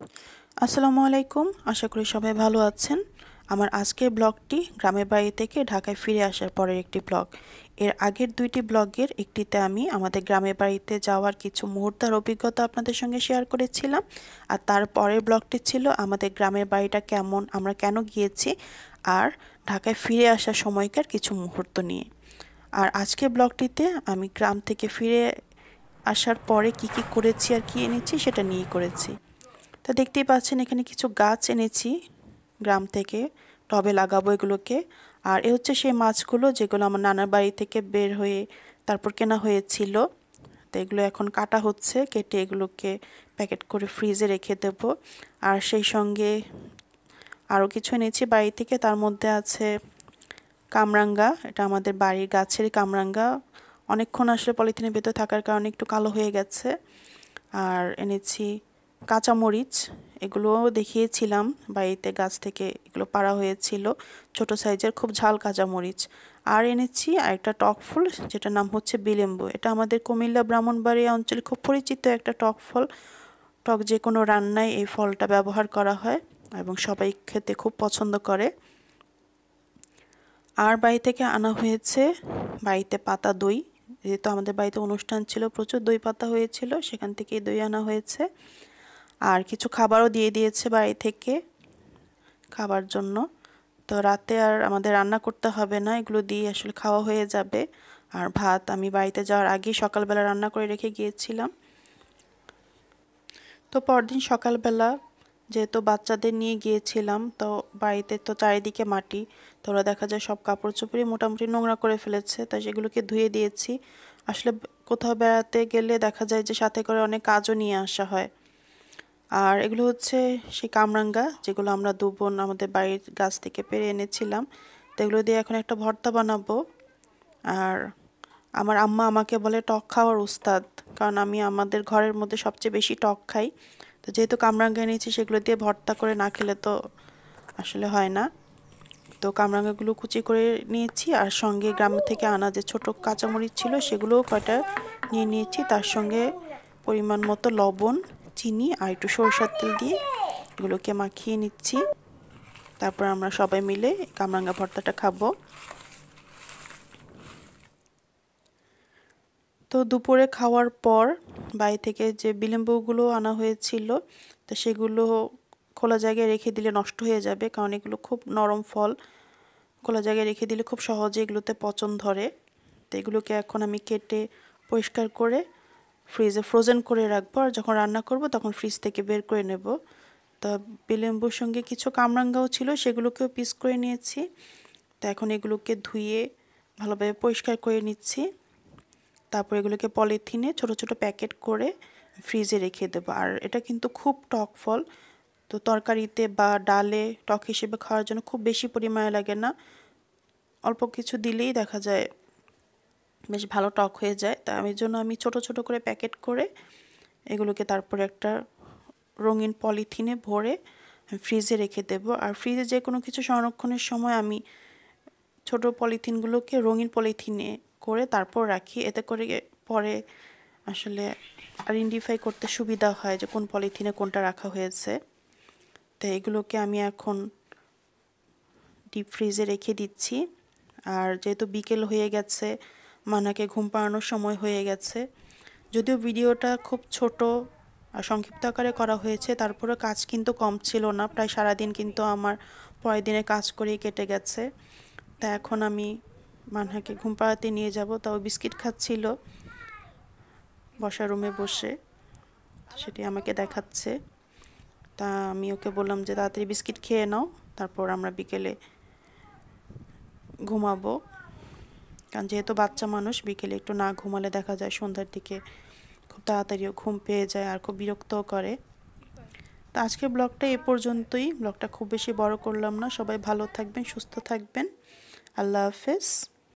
আসসালামু আলাইকুম, আশা করি সবাই ভালো আছেন। আমার আজকের ব্লগটি গ্রামের বাড়ি থেকে ঢাকায় ফিরে আসার পরের একটি ব্লগ। এর আগের দুইটি ব্লগের একটিতে আমি আমাদের গ্রামের বাড়িতে যাওয়ার কিছু মুহূর্তের অভিজ্ঞতা আপনাদের সঙ্গে শেয়ার করেছিলাম, আর তার পরের ব্লগটি ছিল আমাদের গ্রামের বাড়িটা কেমন, আমরা কেন গিয়েছি, আর ঢাকায় ফিরে আসার সময়কার কিছু মুহূর্ত নিয়ে। আর আজকের ব্লগটিতে আমি গ্রাম থেকে ফিরে আসার পরে কি কি করেছি আর কি এনেছি সেটা নিয়ে করেছি। তো দেখতেই পাচ্ছেন এখানে কিছু গাছ এনেছি গ্রাম থেকে, টবে লাগাবো এগুলোকে। আর এ হচ্ছে সেই মাছগুলো যেগুলো আমার নানার বাড়ি থেকে বের হয়ে তারপর কেনা হয়েছিল। তো এগুলো এখন কাটা হচ্ছে, কেটে এগুলোকে প্যাকেট করে ফ্রিজে রেখে দেব। আর সেই সঙ্গে আরও কিছু এনেছি বাড়ি থেকে, তার মধ্যে আছে কামরাঙ্গা। এটা আমাদের বাড়ির গাছেরই কামরাঙ্গা, অনেকক্ষণ আসলে পলিথিনের ভেতর থাকার কারণে একটু কালো হয়ে গেছে। আর এনেছি কাঁচামরিচ, এগুলোও দেখিয়েছিলাম, বাড়িতে গাছ থেকে এগুলো পাড়া হয়েছিল, ছোট সাইজের খুব ঝাল কাঁচামরিচ। আর এনেছি আরেকটা টক ফল, যেটার নাম হচ্ছে বিলেম্বু। এটা আমাদের কুমিল্লা ব্রাহ্মণবাড়িয়া অঞ্চলে খুব পরিচিত একটা টক ফল। টক যে কোনো রান্নায় এই ফলটা ব্যবহার করা হয় এবং সবাই খেতে খুব পছন্দ করে। আর বাড়ি থেকে আনা হয়েছে বাড়িতে পাতা দই, যেহেতু আমাদের বাড়িতে অনুষ্ঠান ছিল, প্রচুর দই পাতা হয়েছিল, সেখান থেকে দই আনা হয়েছে। আর কিছু খাবারও দিয়ে দিয়েছে বাড়ি থেকে খাবার জন্য। তো রাতে আর আমাদের রান্না করতে হবে না, এগুলো দিয়ে আসলে খাওয়া হয়ে যাবে। আর ভাত আমি বাড়িতে যাওয়ার আগেই সকালবেলা রান্না করে রেখে গিয়েছিলাম। তো পরদিন সকালবেলা যেহেতু বাচ্চাদের নিয়ে গিয়েছিলাম, তো বাড়িতে তো চারিদিকে মাটি, তো ওরা দেখা যায় সব কাপড় চোপড়ই মোটামুটি নোংরা করে ফেলেছে, তাই সেগুলোকে ধুয়ে দিয়েছি। আসলে কোথাও বেড়াতে গেলে দেখা যায় যে সাথে করে অনেক কাজও নিয়ে আসা হয়। আর এগুলো হচ্ছে সেই কামরাঙ্গা, যেগুলো আমরা দু বোন আমাদের বাড়ির গাছ থেকে পেরে এনেছিলাম। তো এগুলো দিয়ে এখন একটা ভর্তা বানাবো। আর আমার আম্মা আমাকে বলে টক খাওয়ার উস্তাদ, কারণ আমি আমাদের ঘরের মধ্যে সবচেয়ে বেশি টক খাই। তো যেহেতু কামরাঙ্গা এনেছি, সেগুলো দিয়ে ভর্তা করে না খেলে তো আসলে হয় না। তো কামরাঙ্গাগুলো কুচি করে নিয়েছি, আর সঙ্গে গ্রাম থেকে আনা যে ছোট কাঁচামরিচ ছিল সেগুলোও কয়টা নিয়ে নিয়েছি। তার সঙ্গে পরিমাণ মতো লবণ, চিনি আর একটু সরষের তেল দিয়ে এগুলোকে মাখিয়ে নিচ্ছি। তারপর আমরা সবাই মিলে কামরাঙ্গা ভর্তাটা খাবো। তো দুপুরে খাওয়ার পর বাড়ি থেকে যে বিলেম্বুগুলো আনা হয়েছিল, তো সেগুলো খোলা জায়গায় রেখে দিলে নষ্ট হয়ে যাবে, কারণ এগুলো খুব নরম ফল, খোলা জায়গায় রেখে দিলে খুব সহজে এগুলোতে পচন ধরে। তো এগুলোকে এখন আমি কেটে পরিষ্কার করে ফ্রিজে ফ্রোজেন করে রাখবো, আর যখন রান্না করব তখন ফ্রিজ থেকে বের করে নেব। তো বিলেম্বুর সঙ্গে কিছু কামরাঙ্গাও ছিল, সেগুলোকেও পিস করে নিয়েছি। তো এখন এগুলোকে ধুয়ে ভালোভাবে পরিষ্কার করে নিচ্ছি। তারপর এগুলোকে পলিথিনে ছোট ছোট প্যাকেট করে ফ্রিজে রেখে দেবো। আর এটা কিন্তু খুব টক ফল, তো তরকারিতে বা ডালে টক হিসেবে খাওয়ার জন্য খুব বেশি পরিমাণে লাগে না, অল্প কিছু দিলেই দেখা যায় বেশ ভালো টক হয়ে যায়। তাই আমি ছোট ছোট করে প্যাকেট করে এগুলোকে তারপরে একটা রঙিন পলিথিনে ভরে ফ্রিজে রেখে দেব। আর ফ্রিজে যে কোনো কিছু সংরক্ষণের সময় আমি ছোট পলিথিনগুলোকে রঙিন পলিথিনে করে তারপর রাখি, এতে করে পরে আসলে আইডেন্টিফাই করতে সুবিধা হয় যে কোন পলিথিনে কোনটা রাখা হয়েছে। তো এগুলোকে আমি এখন ডিপ ফ্রিজে রেখে দিচ্ছি। আর যেহেতু বিকেল হয়ে গেছে, মানাকে ঘুম পাড়ানোর সময় হয়ে গেছে, যদিও ভিডিওটা খুব ছোট আর সংক্ষিপ্ত আকারে করা হয়েছে, তারপরে কাজ কিন্তু কম ছিল না, প্রায় সারাদিন কিন্তু আমার পরের দিনে কাজ করেই কেটে গেছে। তা এখন আমি মানহাকে ঘুম পাড়াতে নিয়ে যাব, তাও বিস্কিট খাচ্ছিল বসার রুমে বসে, সেটি আমাকে দেখাচ্ছে। তা আমি ওকে বললাম যে তাড়াতাড়ি বিস্কিট খেয়ে নাও, তারপর আমরা বিকেলে ঘুমাবো, কারণ যেহেতু বাচ্চা মানুষ বিকেলে একটু না ঘুমালে দেখা যায় সন্ধ্যার দিকে খুব তাড়াতাড়িও ঘুম পেয়ে যায় আর খুব বিরক্তও করে। তো আজকের ব্লগটা এ পর্যন্তই, ব্লগটা খুব বেশি বড় করলাম না। সবাই ভালো থাকবেন, সুস্থ থাকবেন, আল্লাহ হাফেজ।